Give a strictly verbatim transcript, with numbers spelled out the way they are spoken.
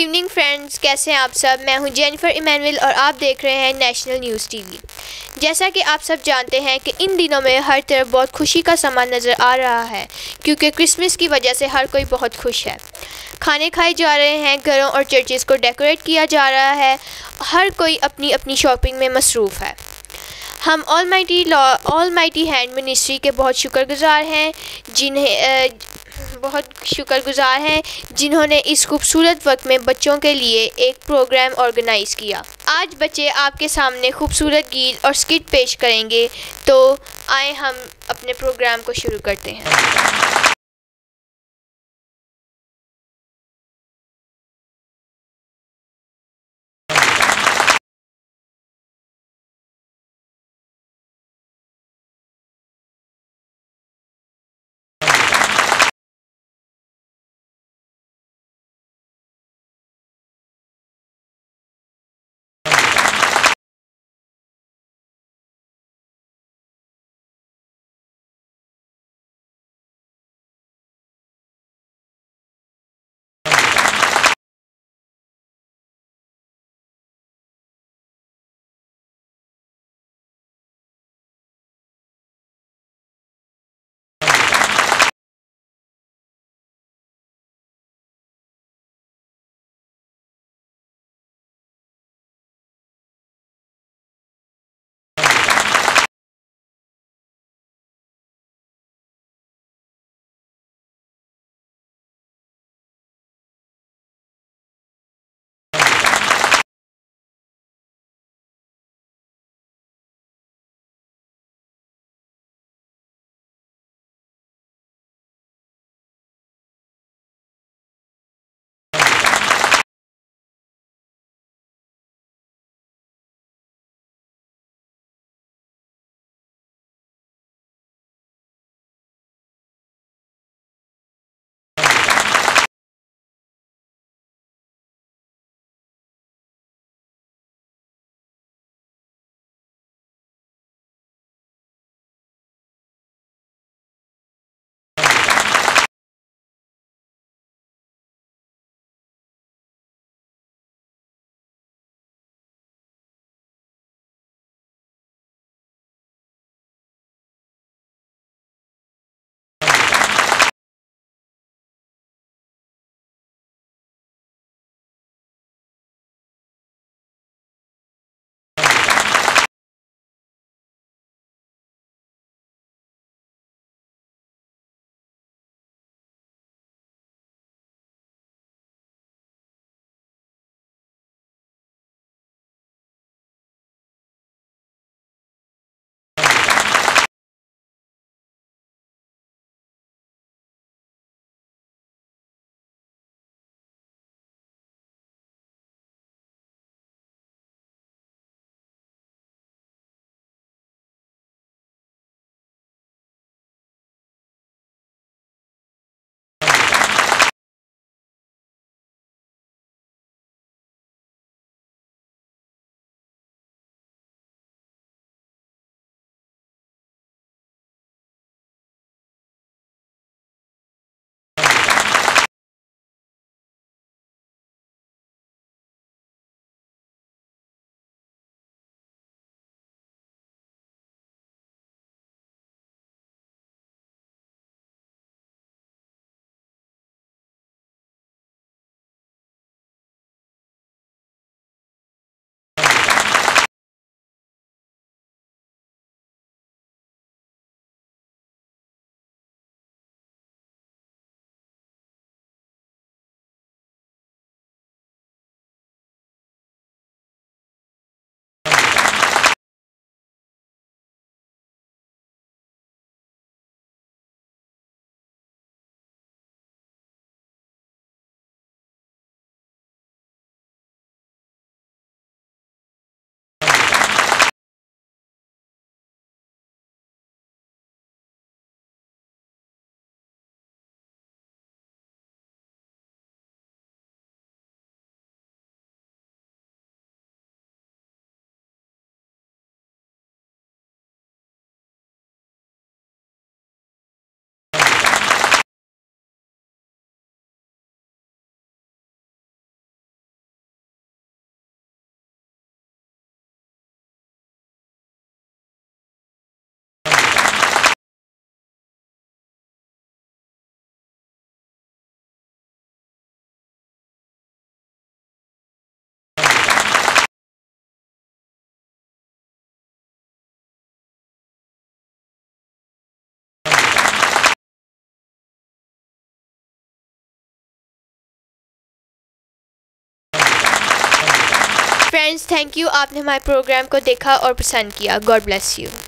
Evening friends, कैसे हैं आप सब। मैं हूं जेनिफर इमैनुअल और आप देख रहे हैं नेशनल न्यूज़ टीवी। जैसा कि आप सब जानते हैं कि इन दिनों में हर तरफ बहुत खुशी का समा नज़र आ रहा है, क्योंकि क्रिसमस की वजह से हर कोई बहुत खुश है। खाने खाए जा रहे हैं, घरों और चर्चेज़ को डेकोरेट किया जा रहा है, हर कोई अपनी अपनी शॉपिंग में मसरूफ़ है। हम almighty law almighty hand ministry के बहुत शुक्रगुजार हैं जिन्हें बहुत शुक्रगुजार हैं जिन्होंने इस खूबसूरत वक्त में बच्चों के लिए एक प्रोग्राम ऑर्गेनाइज़ किया। आज बच्चे आपके सामने खूबसूरत गीत और स्किट पेश करेंगे, तो आए हम अपने प्रोग्राम को शुरू करते हैं। फ्रेंड्स, थैंक यू, आपने हमारे प्रोग्राम को देखा और पसंद किया। God bless you.